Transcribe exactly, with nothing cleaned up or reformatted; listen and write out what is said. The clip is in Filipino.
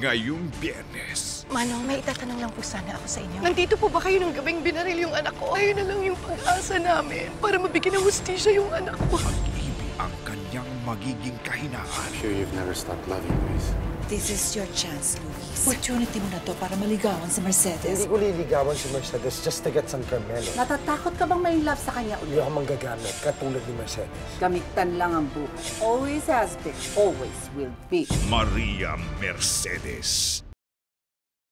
ngayong Biyernes. Manong, may itatanong lang po sana ako sa inyo. Nandito po ba kayo nung gabing binaril yung anak ko? Ayun na lang yung pag-asa namin para mabigyan ng hustisya yung anak ko. Pag-ibig ang kanyang magiging kahinaan. Sure you've never stopped loving Luis. This is your chance, Luis. Opportunity mo na to para maligawan si Mercedes. Hindi ko liligawan si Mercedes just to get some Carmelo. Natatakot ka bang may love sa kanya Hindi ulit? ako manggagamit, katulad ni Mercedes. Gamitan lang ang buhay. Always has been, always will be. Maria Mercedes.